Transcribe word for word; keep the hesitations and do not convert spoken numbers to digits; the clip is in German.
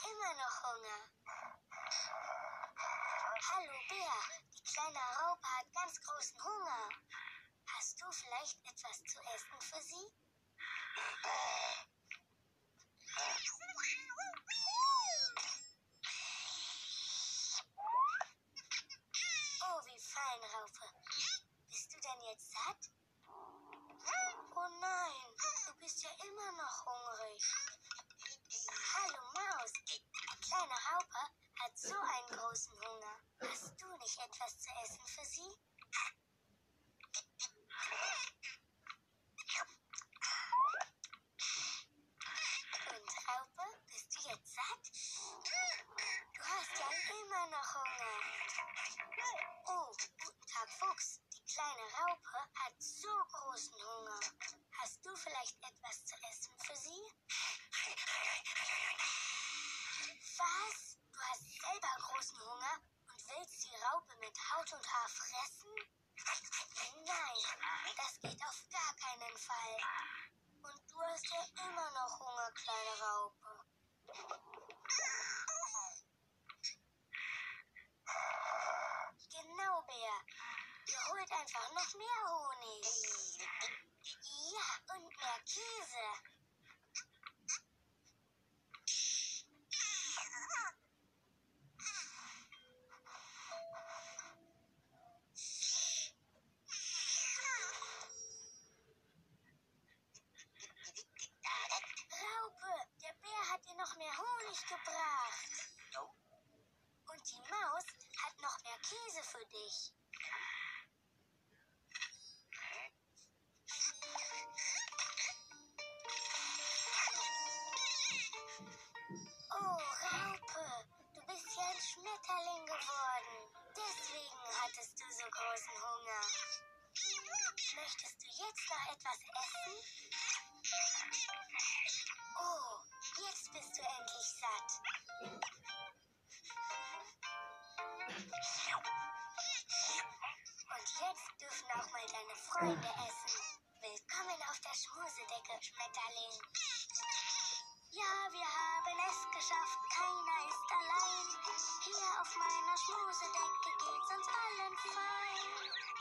immer noch Hunger. Hallo Bär, die kleine Raupe hat ganz großen Hunger. Hast du vielleicht etwas zu essen für sie? Oh, wie fein, Raupe. Bist du denn jetzt satt? Oh nein, du bist ja immer noch hungrig. Hallo Maus, die kleine Raupe hat so einen großen Hunger. Hast du nicht etwas zu essen für sie? Und Raupe, bist du jetzt satt? Du hast ja immer noch Hunger. Oh, guten Tag, Fuchs. Die kleine Raupe hat so großen Hunger. Hast du vielleicht etwas zu essen für sie? Was? Du hast selber großen Hunger und willst die Raupe mit Haut und Haar fressen? Nein, das geht auf gar keinen Fall. Und du hast ja immer noch Hunger, kleine Raupe. Genau, Bär. Ihr holt einfach noch mehr Honig. Ja, und mehr Käse. Raupe, der Bär hat dir noch mehr Honig gebracht. Und die Maus hat noch mehr Käse für dich. Oh, Raupe, du bist ja ein Schmetterling geworden. Deswegen hattest du so großen Hunger. Möchtest du jetzt noch etwas essen? Oh, jetzt bist du endlich satt. Und jetzt dürfen auch mal deine Freunde essen. Willkommen auf der Schmusedecke, Schmetterling. Ja, wir haben es geschafft, keiner ist allein. Hier auf meiner Schmusedecke geht's uns allen fein.